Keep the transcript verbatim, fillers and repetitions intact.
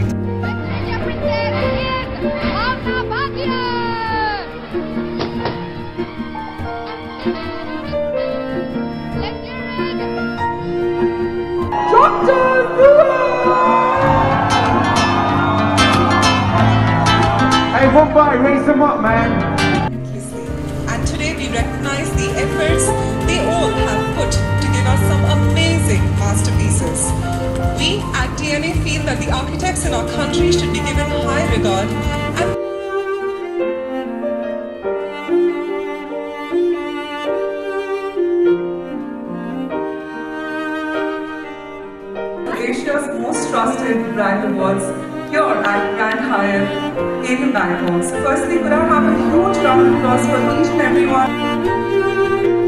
Bhavana Bhatia! Let's hear it! Hey, one by, raise them up, man. And today we recognize the efforts they all have put to give us some amazing masterpieces. We at D N A feel that the architects in our country should be given high regard and Asia's most trusted brand awards here at Brand Hire in Bangalore. So firstly, could I have a huge round of applause for each and every one?